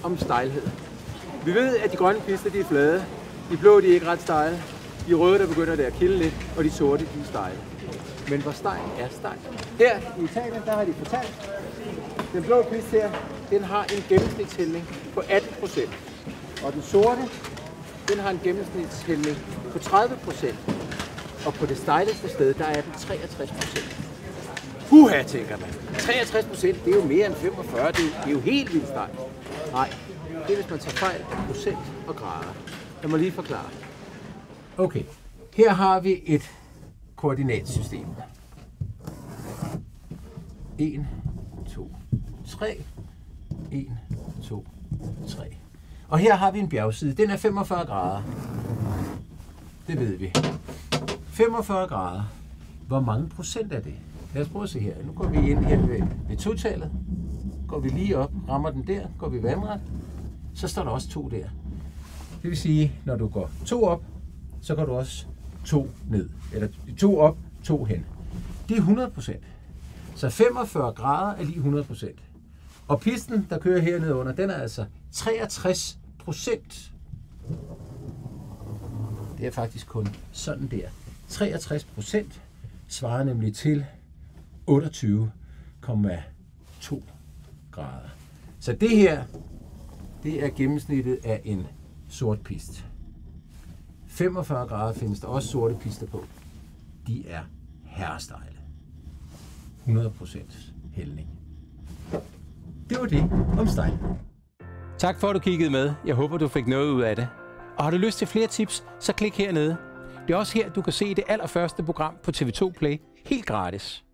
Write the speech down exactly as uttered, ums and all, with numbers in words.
om stejlhed. Vi ved, at de grønne pister de er flade, de blå de er ikke ret stejle, de røde der begynder det at kilde lidt, og de sorte de er stejle. Men hvor stejl er stejl? Her i Italien, der har de fortalt, den blå piste her, den har en gennemsnitshældning på atten procent. Og den sorte, den har en gennemsnitshældning på tredive procent. Og på det stejleste sted, der er den treogtres procent. Huha, tænker man. treogtres procent, det er jo mere end femogfyrre, det er jo, det er jo helt vildt stejlt. Nej, det er hvis man tager fejl af procent og grader. Jeg må lige forklare. Okay, her har vi et koordinatsystem. en, to, tre. en, to, tre. Og her har vi en bjergside. Den er femogfyrre grader. Det ved vi. femogfyrre grader. Hvor mange procent er det? Lad os prøve at se her. Nu går vi ind her ved, ved totallet. Går vi lige op, rammer den der, går vi vandret. Så står der også to der. Det vil sige, når du går to op, så går du også to ned. Eller to op, to hen. Det er hundrede procent. Så femogfyrre grader er lige hundrede procent. Og pisten, der kører hernede under, den er altså treogtres procent. Det er faktisk kun sådan der. treogtres procent svarer nemlig til otteogtyve komma to grader. Så det her, det er gennemsnittet af en sort piste. femogfyrre grader findes der også sorte pister på. De er herrestejle. hundrede procent hældning. Det var det om stejl. Tak for, at du kiggede med. Jeg håber, du fik noget ud af det. Og har du lyst til flere tips, så klik hernede. Det er også her, du kan se det allerførste program på T V to Play helt gratis.